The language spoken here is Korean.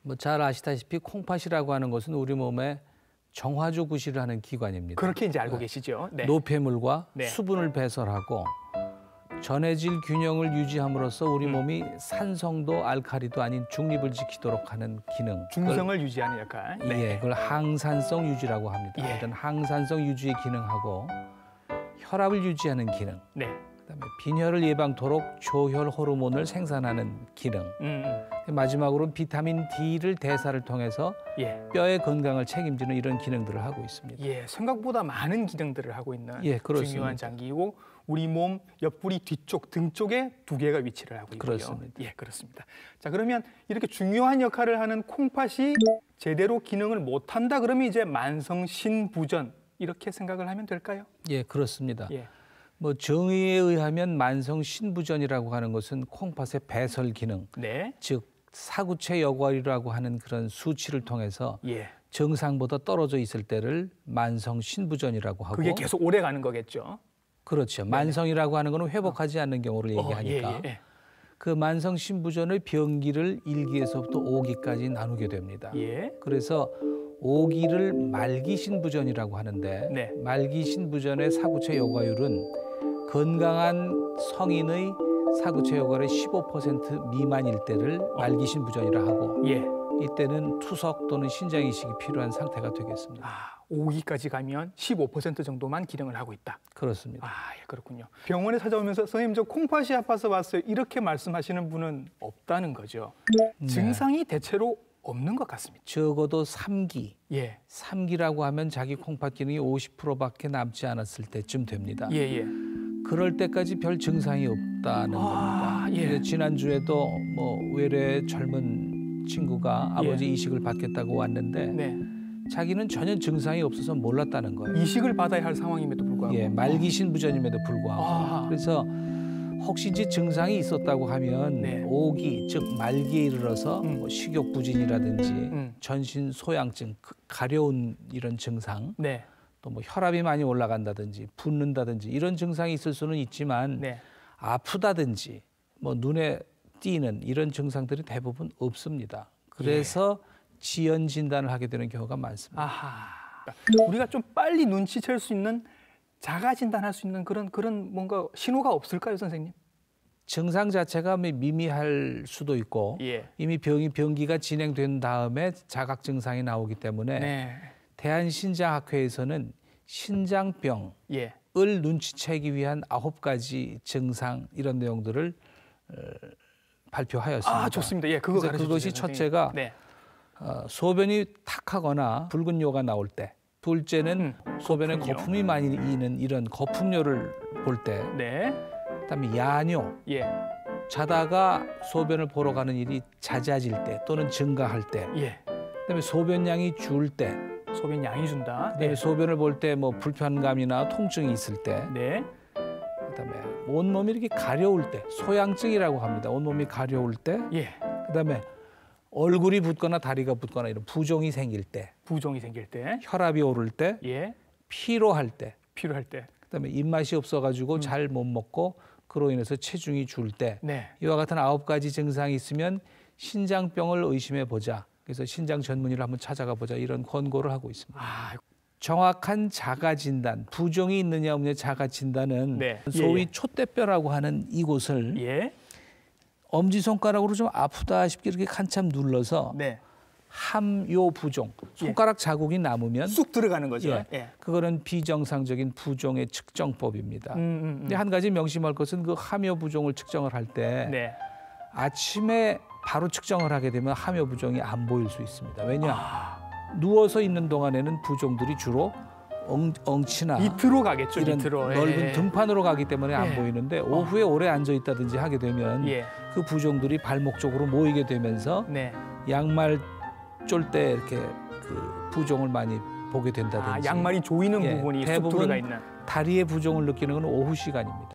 뭐 잘 아시다시피 콩팥이라고 하는 것은 우리 몸에 정화조 구실을 하는 기관입니다. 그렇게 이제 알고 계시죠? 네. 노폐물과 네. 수분을 배설하고 전해질 균형을 유지함으로써 우리 몸이 산성도 알칼리도 아닌 중립을 지키도록 하는 기능. 중성을 유지하는 역할. 예, 그걸 항산성 유지라고 합니다. 예. 어떤 항산성 유지의 기능하고 혈압을 유지하는 기능. 네. 그다음에 빈혈을 예방토록 조혈 호르몬을 생산하는 기능. 마지막으로 비타민 D를 대사를 통해서 예. 뼈의 건강을 책임지는 이런 기능들을 하고 있습니다. 예, 생각보다 많은 기능들을 하고 있는 예, 그렇습니다. 중요한 장기이고 우리 몸 옆구리 뒤쪽, 등 쪽에 두 개가 위치를 하고 있고요. 그렇습니다. 예, 그렇습니다. 자, 그러면 이렇게 중요한 역할을 하는 콩팥이 제대로 기능을 못한다 그러면 이제 만성 신부전 이렇게 생각을 하면 될까요? 예, 그렇습니다. 예. 뭐 정의에 의하면 만성 신부전이라고 하는 것은 콩팥의 배설 기능, 네. 즉 사구체 여과이라고 하는 그런 수치를 통해서 예. 정상보다 떨어져 있을 때를 만성 신부전이라고 하고 그게 계속 오래 가는 거겠죠. 그렇죠. 만성이라고 하는 것은 회복하지 않는 경우를 얘기하니까 예. 그 만성 신부전의 병기를 1기에서부터 5기까지 나누게 됩니다. 예. 그래서 5기를 말기 신부전이라고 하는데 네. 말기 신부전의 사구체 여과율은 건강한 성인의 사구체 여과율의 15% 미만일 때를 말기 신부전이라 하고 예. 이때는 투석 또는 신장 이식이 필요한 상태가 되겠습니다. 아, 5기까지 가면 15% 정도만 기능을 하고 있다. 그렇습니다. 아, 예, 그렇군요. 병원에 찾아오면서 선생님 저 콩팥이 아파서 왔어요. 이렇게 말씀하시는 분은 없다는 거죠. 네. 증상이 대체로 없는 것 같습니다. 적어도 3기. 예. 3기라고 하면 자기 콩팥 기능이 50%밖에 남지 않았을 때쯤 됩니다. 예. 그럴 때까지 별 증상이 없다는 겁니다. 예. 지난주에도 뭐 외래 젊은 친구가 아버지 이식을 받겠다고 왔는데 네. 자기는 전혀 증상이 없어서 몰랐다는 거예요. 이식을 받아야 할 상황임에도 불구하고. 예, 말기 신부전임에도 불구하고. 아. 그래서 혹시 이제 증상이 있었다고 하면 네. 5기, 즉 말기에 이르러서 뭐 식욕 부진이라든지 전신 소양증, 가려운 이런 증상, 네. 또 뭐 혈압이 많이 올라간다든지 붓는다든지 이런 증상이 있을 수는 있지만 네. 아프다든지 뭐 눈에 띄는 이런 증상들이 대부분 없습니다. 그래서 지연 진단을 하게 되는 경우가 많습니다. 아하. 우리가 좀 빨리 눈치챌 수 있는 자가 진단할 수 있는 그런 뭔가 신호가 없을까요, 선생님? 증상 자체가 미미할 수도 있고 예. 이미 병기가 진행된 다음에 자각 증상이 나오기 때문에 네. 대한신장학회에서는 신장병을 예. 눈치채기 위한 9가지 증상 이런 내용들을 발표하였습니다. 아, 좋습니다. 예, 그거 가르쳐 그것이 주세요, 첫째가 네. 소변이 탁하거나 붉은 요가 나올 때, 둘째는 소변에 거품요. 거품이 많이 이는 이런 거품요를 볼 때, 네. 그다음에 야뇨, 예. 자다가 소변을 보러 가는 일이 잦아질 때 또는 증가할 때, 예. 그다음에 소변량이 줄 때, 소변 양이 준다. 그다음에 소변을 볼 때 뭐 불편감이나 통증이 있을 때, 네. 그다음에 온몸이 이렇게 가려울 때, 소양증이라고 합니다. 온몸이 가려울 때, 예. 그다음에 얼굴이 붓거나 다리가 붓거나 이런 부종이 생길 때, 부종이 생길 때. 혈압이 오를 때, 예. 피로할 때, 필요할 때. 그다음에 입맛이 없어가지고 잘 못 먹고 그로 인해서 체중이 줄 때, 네. 이와 같은 9가지 증상이 있으면 신장병을 의심해 보자. 그래서 신장 전문의를 한번 찾아가 보자 이런 권고를 하고 있습니다. 아, 정확한 자가 진단, 부종이 있느냐 없느냐 자가 진단은 네. 소위 예. 촛대뼈라고 하는 이곳을 예. 엄지손가락으로 좀 아프다 싶게 이렇게 한참 눌러서 네. 함요 부종, 손가락 자국이 남으면 쑥 들어가는 거죠. 예, 그거는 비정상적인 부종의 측정법입니다. 근데 한 가지 명심할 것은 그 함요 부종을 측정을 할 때 네. 아침에 바로 측정을 하게 되면 함요 부종이 안 보일 수 있습니다. 왜냐? 누워서 있는 동안에는 부종들이 주로 엉치나 밑으로 가겠죠. 이런 밑으로. 넓은 예. 등판으로 가기 때문에 안 예. 보이는데 오후에 오래 앉아 있다든지 하게 되면 예. 그 부종들이 발목 쪽으로 모이게 되면서 네. 양말 쫄 때 이렇게 그 부종을 많이 보게 된다든지 아, 양말이 조이는 예, 부분이 쑥 대부분 들어가 있는. 다리의 부종을 느끼는 건 오후 시간입니다.